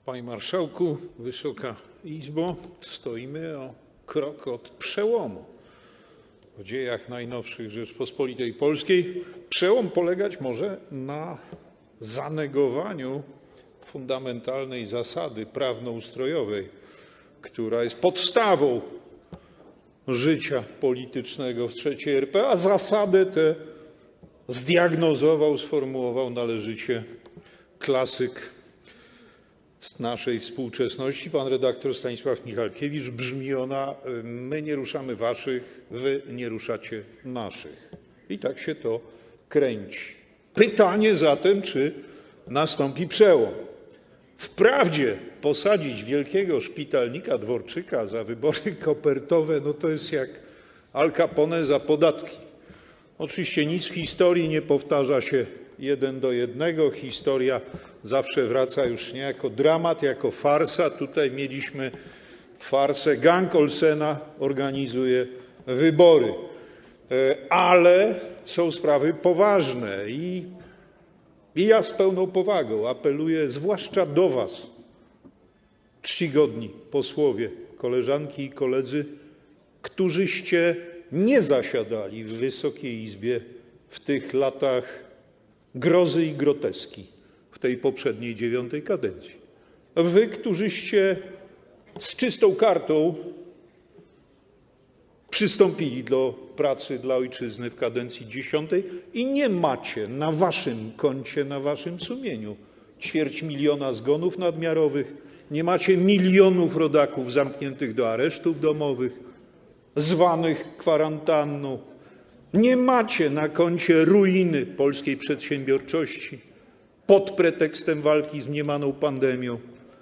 Panie Marszałku, Wysoka Izbo, stoimy o krok od przełomu w dziejach najnowszych Rzeczypospolitej Polskiej. Przełom polegać może na zanegowaniu fundamentalnej zasady prawnoustrojowej, która jest podstawą życia politycznego w III RP, a zasadę tę zdiagnozował, sformułował należycie klasyk z naszej współczesności, pan redaktor Stanisław Michalkiewicz. Brzmi ona: my nie ruszamy waszych, wy nie ruszacie naszych. I tak się to kręci. Pytanie zatem, czy nastąpi przełom. Wprawdzie posadzić wielkiego szpitalnika Dworczyka za wybory kopertowe, no to jest jak Al Capone za podatki. Oczywiście nic w historii nie powtarza się 1 do 1. Historia zawsze wraca już nie jako dramat, jako farsa. Tutaj mieliśmy farsę. Gang Olsena organizuje wybory. Ale są sprawy poważne i ja z pełną powagą apeluję zwłaszcza do was, czcigodni posłowie, koleżanki i koledzy, którzyście nie zasiadali w Wysokiej Izbie w tych latach grozy i groteski, w tej poprzedniej 9. kadencji. Wy, którzyście z czystą kartą przystąpili do pracy dla ojczyzny w kadencji 10. i nie macie na waszym koncie, na waszym sumieniu 250 000 zgonów nadmiarowych, nie macie milionów rodaków zamkniętych do aresztów domowych, zwanych kwarantanną, nie macie na koncie ruiny polskiej przedsiębiorczości pod pretekstem walki z mniemaną pandemią.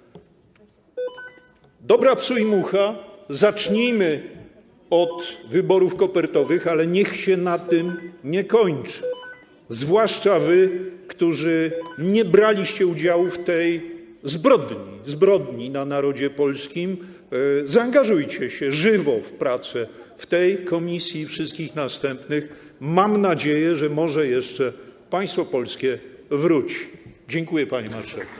Dobra psu i mucha, zacznijmy od wyborów kopertowych, ale niech się na tym nie kończy. Zwłaszcza wy, którzy nie braliście udziału w tej zbrodni na narodzie polskim, zaangażujcie się żywo w pracę w tej komisji i wszystkich następnych. Mam nadzieję, że może jeszcze państwo polskie wróci. Dziękuję, panie marszałku.